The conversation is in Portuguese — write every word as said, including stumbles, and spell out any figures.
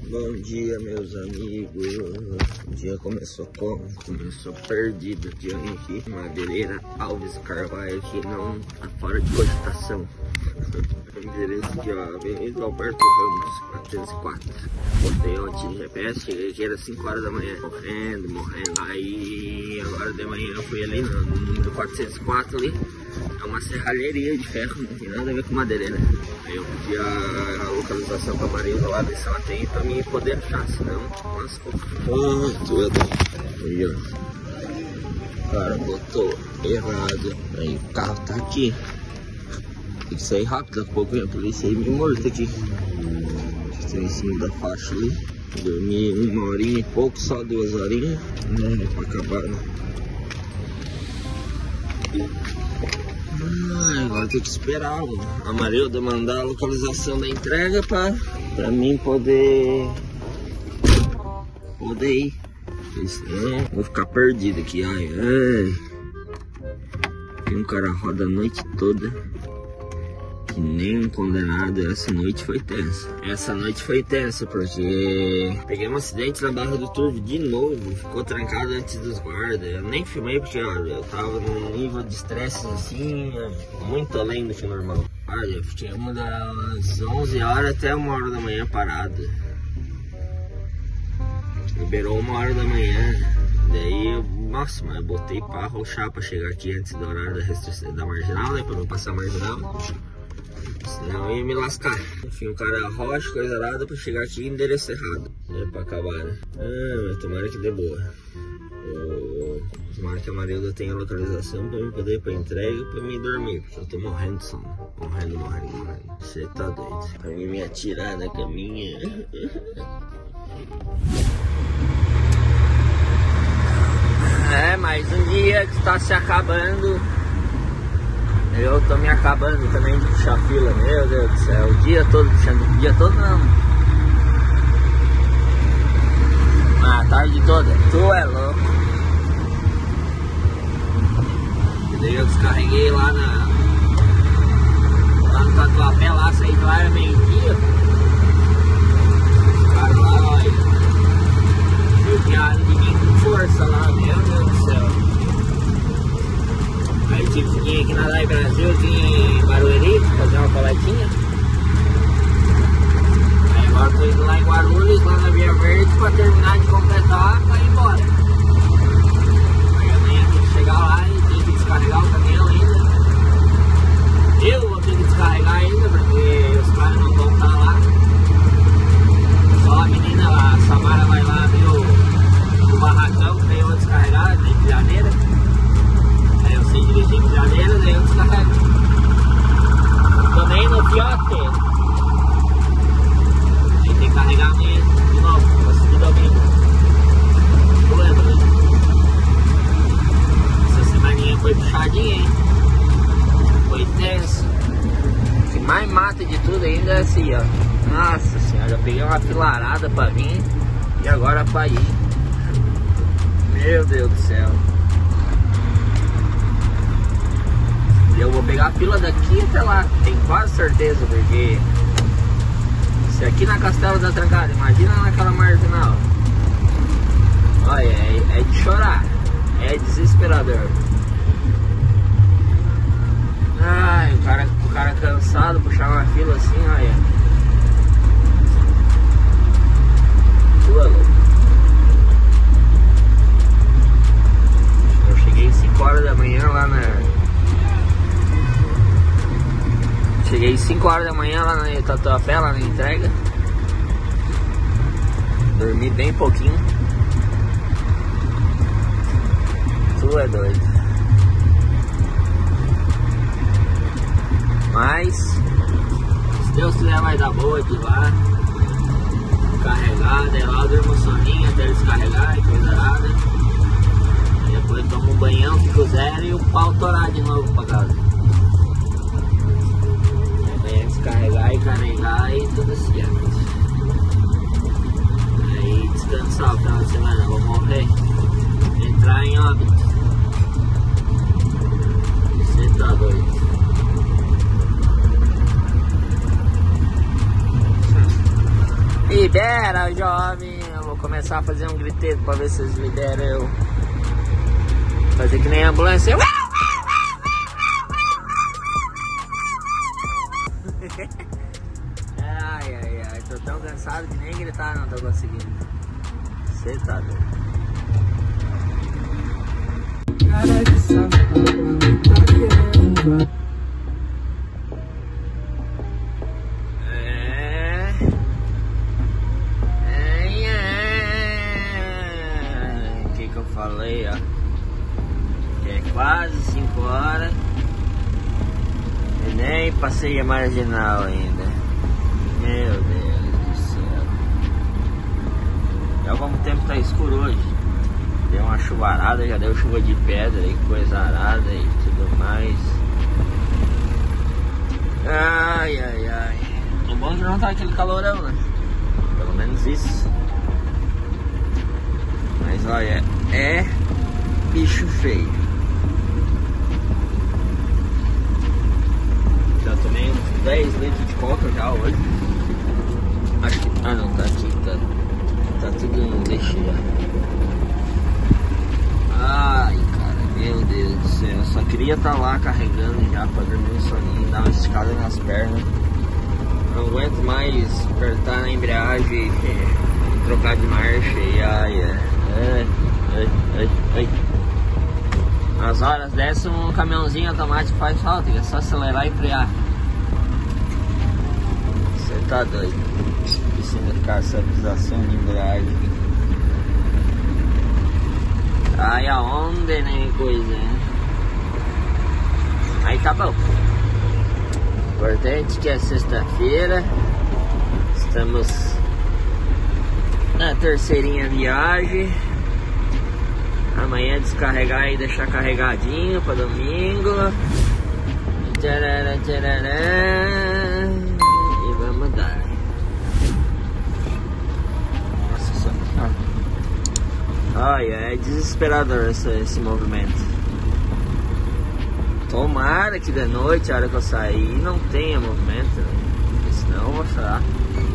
Bom dia, meus amigos. O dia começou como? Começou perdido. O dia aqui, Madeireira Alves Carvalho, aqui não tá fora de cogitação. O endereço aqui, ó, Avenida Alberto Ramos, quatrocentos e quatro. Botei ontem de G P S, cheguei aqui, era cinco horas da manhã, morrendo, morrendo. Aí, agora de manhã eu fui ali no número quatrocentos e quatro ali. É uma serralheria de ferro, não tem nada a ver com madeireira. Aí eu pedi a, a localização pra Marilda lá, ver se ela tem pra mim poder achar, senão, nossa, oh, tudo. Aí, ó. O cara botou errado. Aí o carro tá aqui. Tem que sair rápido, daqui a pouco a polícia aí me morta aqui. Estou em cima da faixa ali. Dormi uma horinha e pouco, só duas horinhas. Não é pra acabar, né? Ah, agora tem que esperar a Marilda mandar a localização da entrega pra, pra mim poder poder ir. Porque senão vou ficar perdido aqui. Ai, ai. Tem um cara roda a noite toda que nem um condenado. Essa noite foi tensa. Essa noite foi tensa porque peguei um acidente na Barra do Turvo de novo. Ficou trancado antes dos guardas. Eu nem filmei porque olha, eu tava num nível de estresse assim, muito além do que normal. Olha, fiquei uma das onze horas até uma hora da manhã parado. Liberou uma hora da manhã. Daí eu, nossa, mas eu botei pra arrochar pra chegar aqui antes do horário da restrição da marginal, né? Pra não passar marginal. Senão eu ia me lascar. Enfim, o cara arrocha, coisa arada pra chegar aqui e endereço errado. É pra acabar, né? Ah, mas tomara que dê boa. Eu... Tomara que a Marilda tenha a localização pra eu poder ir pra entrega e pra mim dormir. Porque eu tô morrendo de sono. Morrendo, morrendo, morrendo. Você tá doido. Pra mim me atirar na caminha. É, mais um dia que está se acabando. Eu tô me acabando também de puxar fila, meu Deus do céu. O dia todo puxando, o dia todo não. Ah, a tarde toda. Tu é louco. E daí eu descarreguei lá na... Lá no Tatuapé, lá, saí de lá, era meio-dia. Os caras lá, olha. Judiaram de mim com força lá, meu Deus do céu. Aí tive que vir aqui na Dai Brasil, aqui em Barueri, fazer uma coletinha. Aí agora tô indo lá em Guarulhos, lá na Via Verde, pra terminar de completar pra ir embora. Aí amanhã tem que chegar lá e tem que descarregar o caminhão ainda. Eu vou ter que descarregar ainda, porque os caras não vão estar lá. Só a menina lá, a Samara vai lá abrir o, o barracão, que daí eu vou descarregar, de Janeiro. Aí eu sei dirigir em Janeiro, daí eu descarrego. Também no Fiote. Aí tem que carregar amanhã de novo, pra subir domingo. Problema, né? Essa semaninha foi puxadinha, hein? Foi tenso. O que mais mata de tudo ainda é assim, ó. Nossa senhora, eu peguei uma filarada pra vir e agora pra ir. Meu Deus do céu. Eu vou pegar a fila daqui até lá, tenho quase certeza, porque se aqui na Castelo da Trancada, imagina naquela marginal. Olha, é, é de chorar, é desesperador. Ai, o cara, o cara cansado, puxar uma fila assim, olha. Tu é louco. Eu cheguei cinco horas da manhã lá na... Cheguei cinco horas da manhã lá na Tatuapé, lá na entrega. Dormi bem pouquinho. Tu é doido. Mas se Deus quiser vai dar boa de lá. Carregar, daí lá eu durmo sozinho até descarregar e coisa nada. E depois tomo um banhão, fico zero e o pau torar de novo pra casa. Descarregar e carregar e tudo certo. Aí descansar o final de semana, vou morrer. Entrar em óbito. Você tá doido. E Lidera, jovem. Eu vou começar a fazer um griteiro pra ver se eles lideram eu. Fazer que nem a ambulância. Ai, ai, ai. Tô tão cansado que nem gritar não tô conseguindo. Você tá doido. Cara de safado, tá querendo. Falei, ó, que é quase cinco horas e nem passei a marginal ainda. Meu Deus do céu. Já como o tempo tá escuro hoje, deu uma chuvarada, já deu chuva de pedra e coisa arada e tudo mais. Ai, ai, ai. O bom é que não tá aquele calorão, né? Pelo menos isso. Mas olha, é bicho feio. Já tomei uns dez litros de coca já hoje. Acho que... Ah não, tá aqui, tá, tá tudo no lixo já. Ai, cara, meu Deus do céu. Eu só queria estar tá lá carregando já pra dormir um soninho, dar uma esticada nas pernas. Não aguento mais apertar na embreagem e trocar de marcha e ai, é. Ai, ai, ai, ai. Nas horas dessas um caminhãozinho automático faz falta, é só acelerar e frear. Você tá doido. Precisa ficar essa avisação de embreagem. Ai, aonde nem coisa, né? Aí tá bom. Importante que é sexta-feira. Estamos na terceirinha viagem. Amanhã descarregar e deixar carregadinho para domingo. Tcharará, tcharará. E vamos dar. Nossa, só... ah. Ai, é desesperador esse, esse movimento. Tomara que de noite, a hora que eu sair, não tenha movimento, né? Porque senão eu vou chorar.